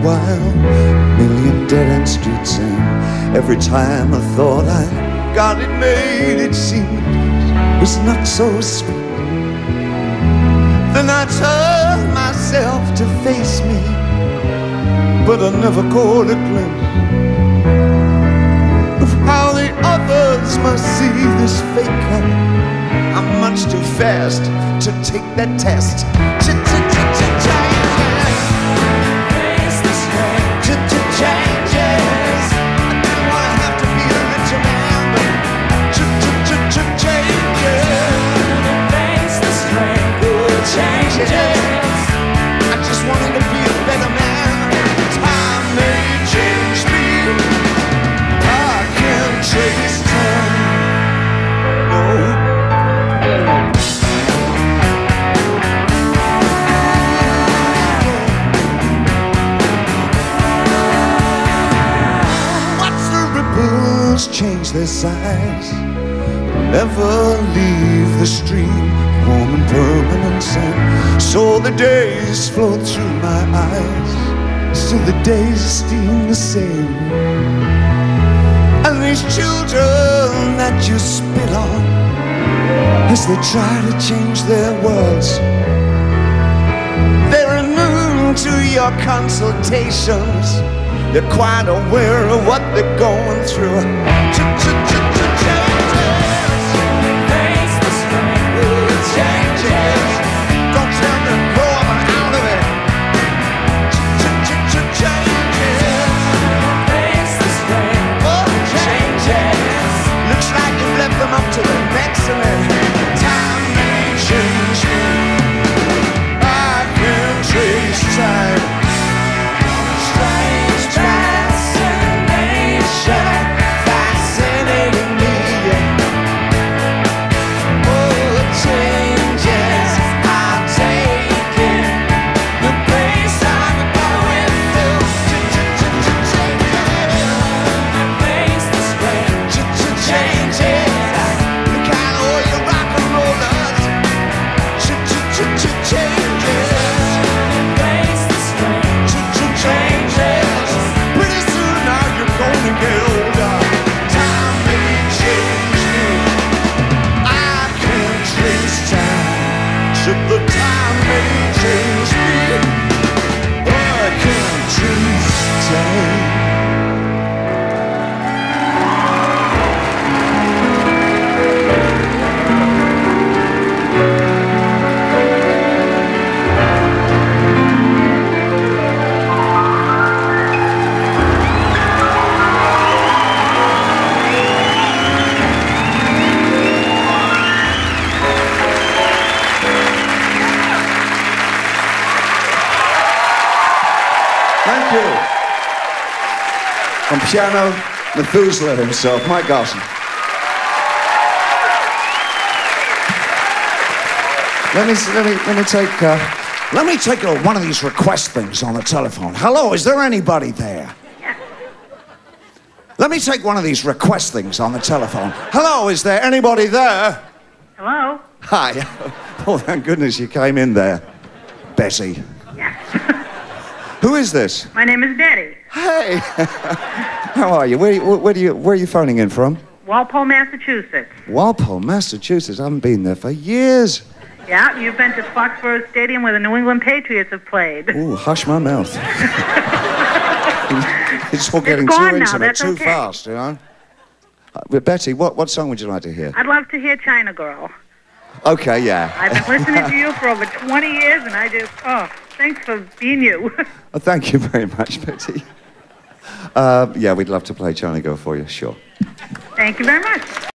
while, million dead-end streets, and every time I thought I got it made, it seemed it was not so sweet. Then I turned myself to face me, but I never caught a glimpse of how the others must see this faker. I'm much too fast to take that test. Changes. I didn't want to have to be a richer man, but changes. Face the strength. Changes. I just wanted to be a better man. Time may change me. I can't trace time. No. Change their size, never leave the stream, warm and permanent sand. So the days flow through my eyes, still the days seem the same. And these children that you spit on, as they try to change their worlds, they're immune to your consultations. They're quite aware of what they're going through. Face the strength. Changes. Don't tell me to grow up out of it. Changes. Face the strength. Oh, changes. Looks like you've left them up to the next and then time may change me. I can trace time. Fascinating me. Oh, changes are taking the place I'm going through. Face the strength. Changes. Look at all you rock and rollers. Changes. Face the strength. Changes. Pretty soon now you're gonna get older. Time may change me. I can't trace time. Should the time may change me. I can't trace time. Thank you. On piano, Methuselah himself, Mike Garson. Let me take one of these request things on the telephone. Hello, is there anybody there? Let me take one of these request things on the telephone. Hello, is there anybody there? Hello? Hi. Oh, thank goodness you came in there, Betty. Who is this? My name is Betty. Hey. How are you? Where are you phoning in from? Walpole, Massachusetts. Walpole, Massachusetts. I haven't been there for years. Yeah, you've been to Foxborough Stadium where the New England Patriots have played. Ooh, hush my mouth. It's all getting too intimate, too fast, you know? Betty, what song would you like to hear? I'd love to hear China Girl. Okay, yeah. I've been listening to you for over 20 years, and I just, thanks for being you. Oh, thank you very much, Betty. Yeah, we'd love to play China Girl for you, sure. Thank you very much.